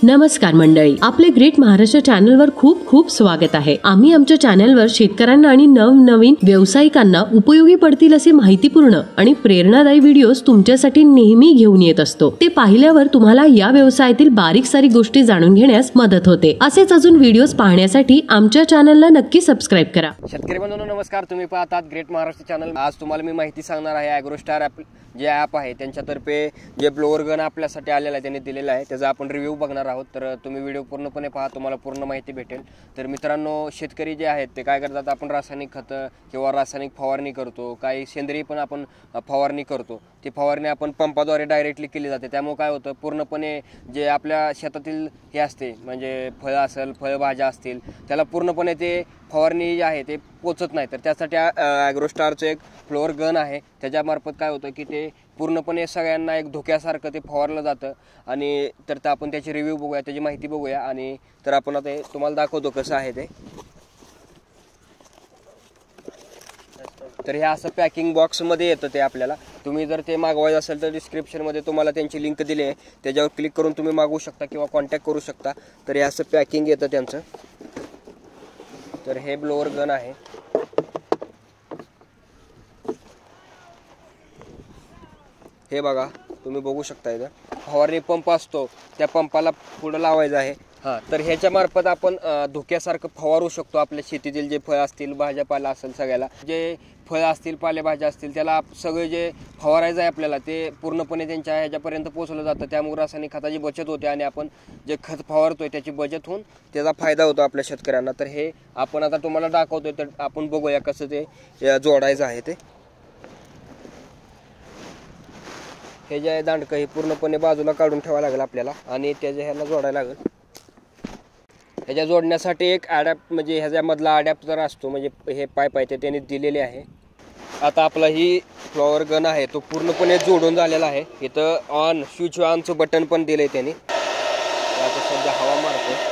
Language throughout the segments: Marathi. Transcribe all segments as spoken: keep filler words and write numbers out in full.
नमस्कार मंडळी, आपले ग्रेट महाराष्ट्र चॅनलवर खूप खूप स्वागत आहे। आम्ही आमच्या चॅनलवर शेतकऱ्यांना आणि नवनवीन व्यावसायिकांना उपयोगी पडतील असे माहितीपूर्ण आणि प्रेरणादायी व्हिडिओज तुमच्यासाठी नेहमी घेऊन येत असतो। ते पाहिल्यावर तुम्हाला या व्यवसायातील बारीक सारीक गोष्टी जाणून घेण्यास मदत होते। असेच अजून व्हिडिओज पाहण्यासाठी आमच्या चॅनलला नक्की सबस्क्राइब करा। शेतकरी बंधूंनो नमस्कार, तुम्ही पाहतात ग्रेट महाराष्ट्र चॅनल। आज तुम्हाला मी माहिती सांगणार आहे ॲग्रोस्टार ॲप जे ॲप आहे त्यांच्यातर्फे जे ब्लोअर गन आपल्यासाठी आलेला आहे, त्यांनी दिलेला आहे, त्याचा आपण रिव्ह्यू बघणार आहोत। तर तुम्ही व्हिडिओ पूर्णपणे पहा, तुम्हाला पूर्ण माहिती भेटेल। तर मित्रांनो, शेतकरी जे आहेत ते काय करतात, आपण रासायनिक खत किंवा रासायनिक फवारणी करतो, काही सेंद्रिय पण आपण फवारणी करतो। ती फवारणी आपण पंपाद्वारे डायरेक्टली केली जाते। त्यामुळे काय होतं, पूर्णपणे जे आपल्या शेतातील हे असते, म्हणजे फळं असेल, फळभाज्या असतील, त्याला पूर्णपणे ते फवारणी जी आहे ते पोचत नाही। तर त्यासाठी ॲग्रोस्टारचं एक फ्लोअर गन आहे, त्याच्यामार्फत काय होतं की ते पूर्णपणे सगळ्यांना एक धोक्यासारखं ते फवारलं जातं। आणि तर ते आपण त्याची रिव्ह्यू बघूया, त्याची माहिती बघूया। आणि तर आपण आता तुम्हाला दाखवतो कसं आहे ते। तर हे असं पॅकिंग बॉक्समध्ये येतं ते आपल्याला। तुम्ही जर ते मागवायचं असेल तर डिस्क्रिप्शनमध्ये तुम्हाला त्यांची लिंक दिली आहे, त्याच्यावर क्लिक करून तुम्ही मागवू शकता किंवा कॉन्टॅक्ट करू शकता। तर हे असं पॅकिंग येतं त्यांचं। तर हे ब्लोअर गन आहे, हे बघा तुम्ही बघू शकता। इथं फवारणी पंप असतो, त्या पंपाला पुढं लावायचं आहे। हां, तर ह्याच्या मार्फत आपण धोक्यासारखं फवारू शकतो आपल्या शेतीतील जे फळं असतील, भाज्यापाला असेल, सगळ्याला जे फळं असतील, पालेभाज्या असतील, त्याला सगळे जे फवारायचं आहे आपल्याला ते पूर्णपणे त्यांच्या ह्याच्यापर्यंत पोहोचलं जातं। त्यामुळे रासायनिक खताची बचत होते आणि आपण जे खत फवारतोय त्याची बचत होऊन त्याचा फायदा होतो आपल्या शेतकऱ्यांना। तर हे आपण आता तुम्हाला दाखवतोय, तर आपण बघूया कसं ते जोडायचं आहे ते। हे जे आहे दांडकं हे पूर्णपणे बाजूला काढून ठेवावं लागेल आपल्याला आणि त्याच्या ह्याला जोडायला लागेल। ह्याच्या जोडण्यासाठी एक ॲडॅप्ट म्हणजे ह्याच्यामधला ॲडॅप्टर असतो, म्हणजे हे पाईप आहे ते त्यांनी दिलेले आहे। आता आपला ही फ्लॉवर गन आहे तो पूर्णपणे जोडून झालेला आहे। इथं ऑन स्विच ऑनचं बटन पण दिलंय त्यांनी। आता सध्या हवा मारतो,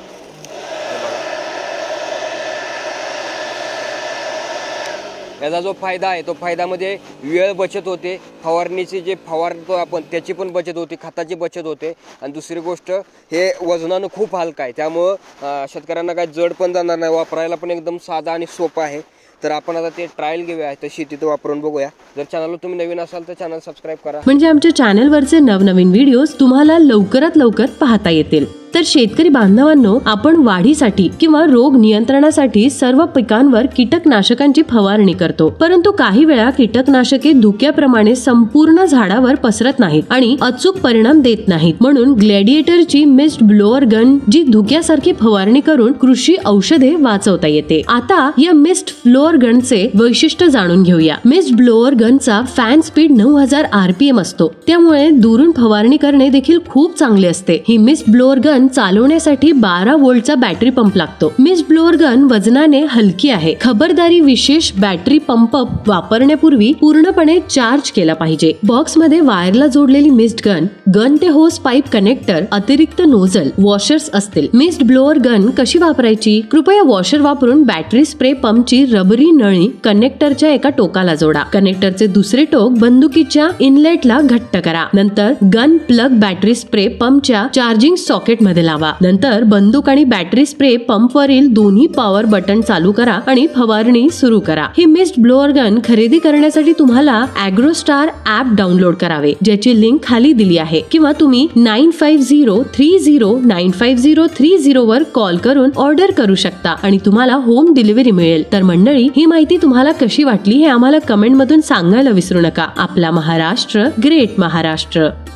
याचा जो फायदा आहे तो फायद्यामध्ये वेळ बचत होते, फवारणीची जे फवारतो आपण त्याची पण बचत होते, खताची बचत होते। आणि दुसरी गोष्ट, हे वजनानं खूप हलका आहे, त्यामुळं शेतकऱ्यांना काय जड पण जाणार नाही, वापरायला पण एकदम साधा आणि सोपा आहे। तर आपण आता ते ट्रायल घेऊया, तर शेतीत वापरून बघूया। जर चॅनलवर तुम्ही नवीन असाल तर चॅनल सबस्क्राइब करा, म्हणजे आमच्या चॅनलवरचे नवनवीन व्हिडिओज तुम्हाला लवकरात लवकर पाहता येतील। तर शेतकरी बांधवांनो, आपण वाढीसाठी किंवा रोग नियंत्रणासाठी सर्व पिकांवर कीटकनाशकांची फवारणी करतो, परंतु काही वेळा कीटकनाशके धुक्याप्रमाणे संपूर्ण झाडावर पसरत नाहीत आणि अचूक परिणाम देत नाहीत। म्हणून ग्लॅडिएटरची मिस्ट ब्लोअर गन जी धुक्यासारखी फवारणी करून कृषी औषधे वाचवता येते। आता या मिस्ट ब्लोअर गनचे वैशिष्ट्य जाणून घेऊया। मिस्ट ब्लोअर गनचा फॅन स्पीड नऊ हजार आरपीएम असतो, त्यामुळे दुरून फवारणी करणे देखील खूप चांगले असते। ही मिस्ट ब्लोअर गन चालवण्यासाठी बारा व्होल्टचा बॅटरी पंप लागतो। मिस्ट ब्लोअर गन वजनाने हलकी आहे। खबरदारी, विशेष बॅटरी पंप वापरण्यापूर्वी पूर्णपणे चार्ज केला पाहिजे। बॉक्स मध्ये वायरला जोडलेली मिस्ट गन, गन ते होस पाईप कनेक्टर, अतिरिक्त नोझल, वॉशर्स असतील। मिस्ट ब्लोअर गन कशी वापरायची? कृपया वॉशर वापरून बॅटरी स्प्रे पंपची रबरी नळी कनेक्टरच्या एका टोकाला जोडा। कनेक्टरचे दुसरे टोक बंदुकीच्या इनलेटला घट्ट करा। नंतर गन प्लग बॅटरी स्प्रे पंपच्या चार्जिंग सॉकेट मध्ये लावा। नंतर बंदूक आणि बॅटरी स्प्रे पंप वरील दोन्ही पॉवर बटन चालू करा आणि फवारणी सुरू करा। ही मिस्ट ब्लोअर गन खरेदी करण्यासाठी तुम्हाला ॲग्रोस्टार ॲप डाउनलोड करावे, ज्याची लिंक खाली दिली आहे, किंवा तुम्ही nine five zero three zero nine five zero three zero वर कॉल करून ऑर्डर करू शकता आणि तुम्हाला होम डिलिव्हरी मिळेल। तर मंडळी, ही माहिती तुम्हाला कशी वाटली हे आम्हाला कमेंट मधून सांगायला विसरू नका। आपला महाराष्ट्र ग्रेट महाराष्ट्र।